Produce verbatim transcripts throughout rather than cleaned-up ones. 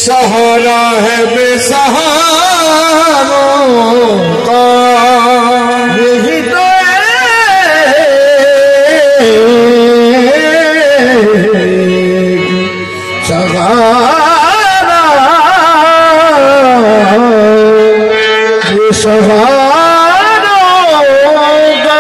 सहारा है बेसहारों का, यही तो सहारा बेसहारों का।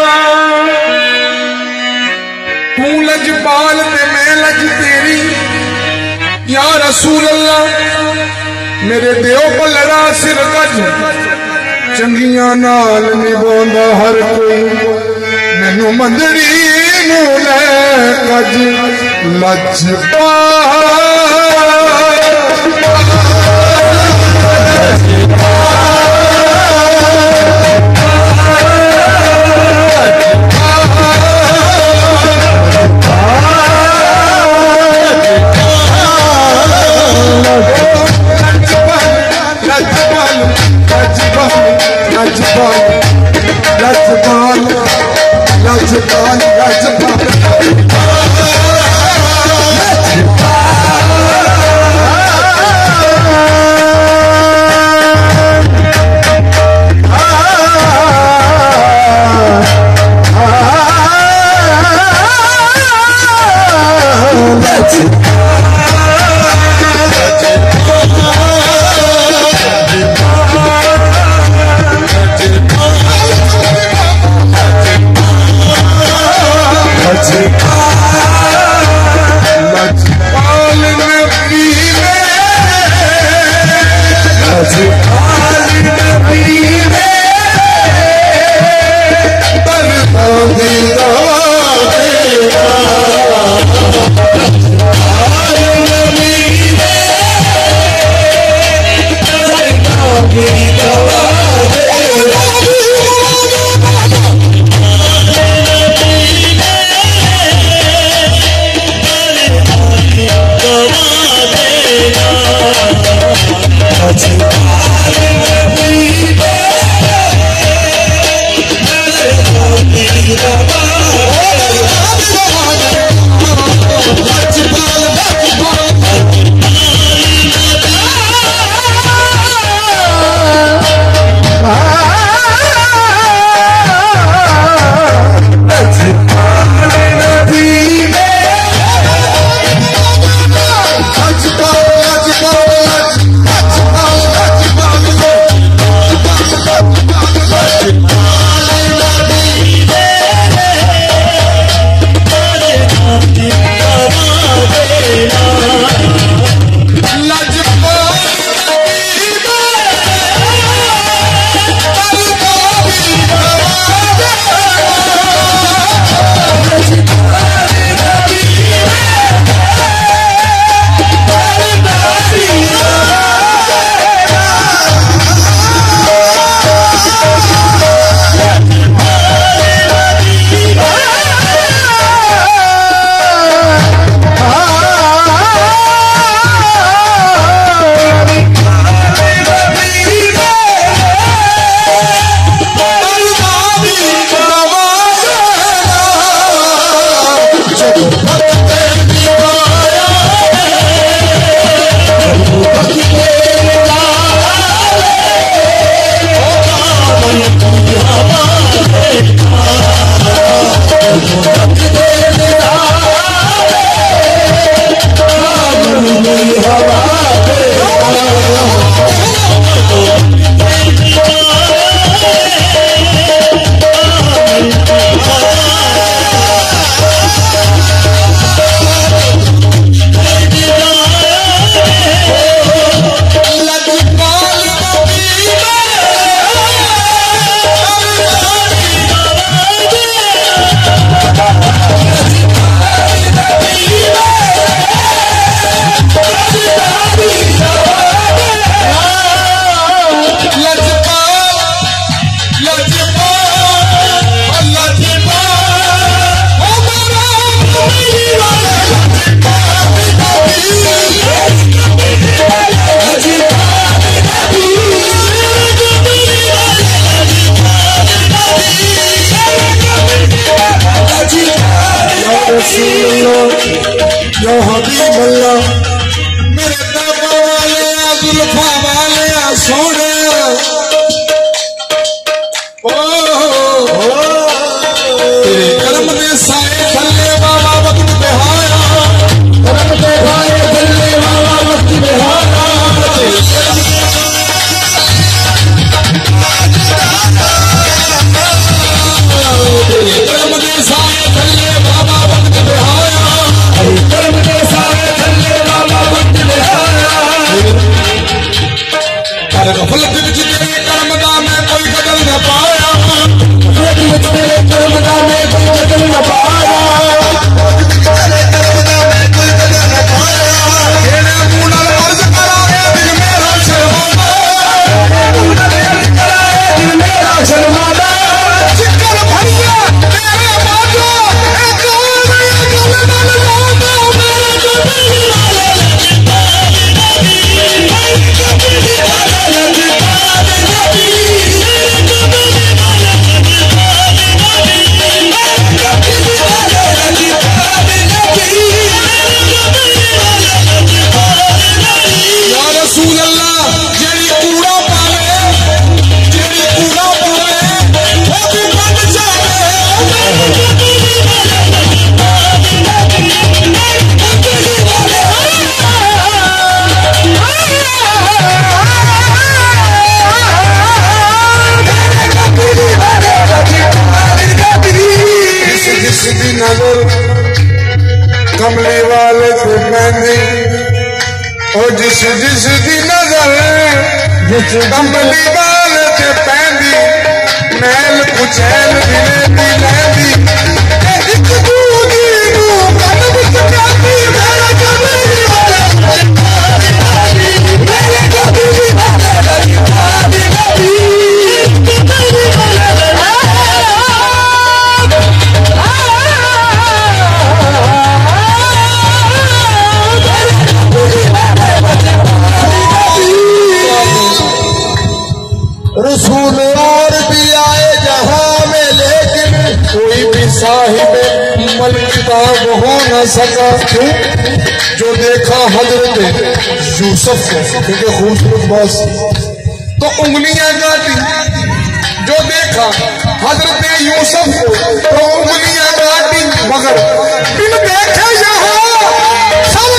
तू लजपाल ते मैं लज तेरी या रसूल अल्लाह, मेरे देव पलड़ा सिर गज चंगियां नाल निभांदा हर कोई, मैनू मंदड़ी नू लै कज जुल्फा वाले सोने ओ तेरे कर्म दे साए थल्ले बाबा वक्त बेहाया कर्म दे साए थल्ले बाबा वक्त बेहाया तेरे कर्म दे साए थल्ले बाबा वक्त बेहाया कर्म दे साए थल्ले बाबा वक्त बेहाया गफलत विच तेरे कर्म दा मैं कोई कदर न पाया गफलत विच तेरे कर्म दा मैं कोई कदर न पाया तेरे कर्म दा मैं कोई कदर न पाया तेरे मुंह नाल अर्ज कराए दिल मेरा शर्मांदा तेरे मुंह नाल अर्ज कराए दिल मेरा शर्मांदा जिक्र भरिया तेरे बाजो ए कौन ये गल नाल लांदा मेरे कबीर वाले कमले वाले थे मैंने और जिस जिस दी नजर जिस कमली वाले थे पैंदी मैल कुचैल दिले दी लैंदी एक दूजी नू कन विच जाती मेरा कमली वाले मेरे कमली वाले आदि नबी रसूल और भी आए जहां में लेकिन कोई भी साहिब मल्क का हो न सका जो देखा हजरत यूसुफ को क्योंकि खूबसूरत बस तो उंगलियां गाती जो देखा हजरत यूसुफ को तो उंगलियां गाती मगर बिन देखे यहाँ सब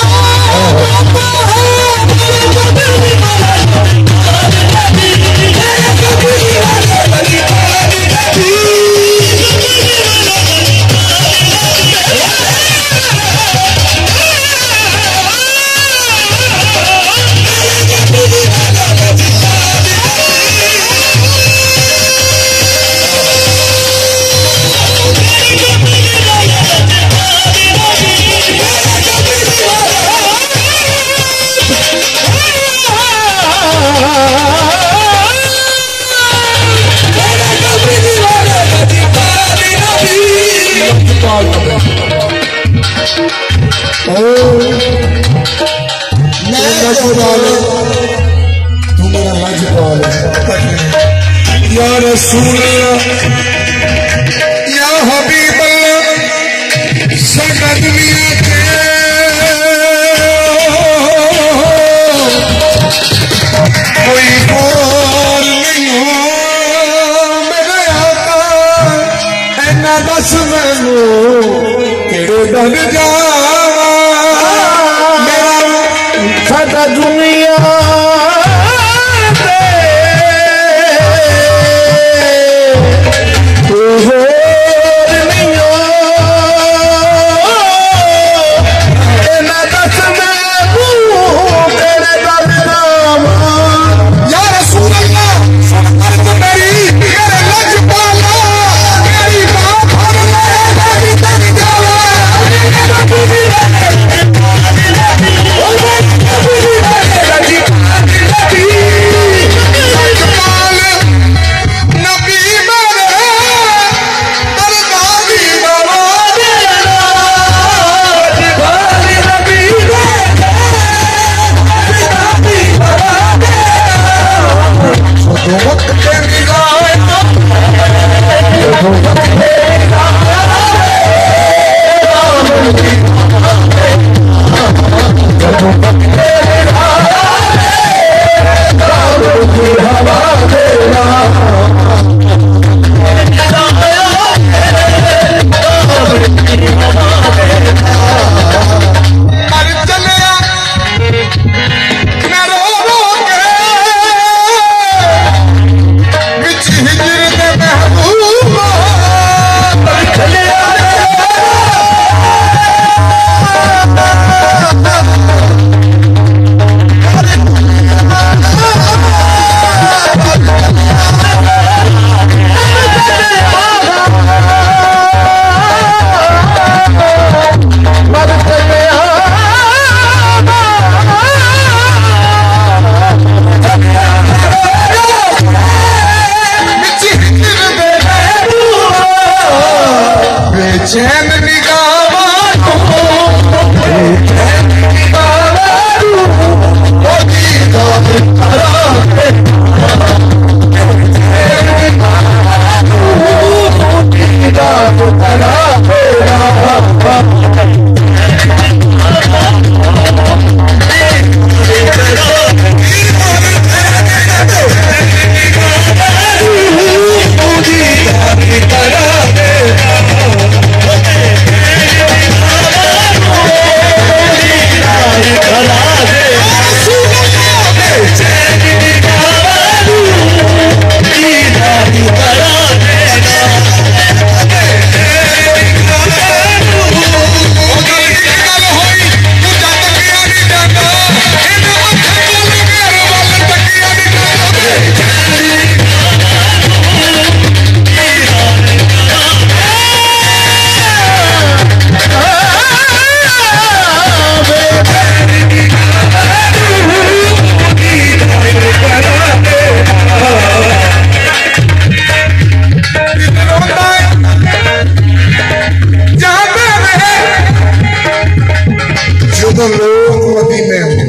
तू मेरा लाजवाब या रसूल या हबीब सारा दुनिया के कोई बोल नहीं हो मेरे आका ऐना दस मैनू केड़े डर जा सारा दुनिया लोग मदीने में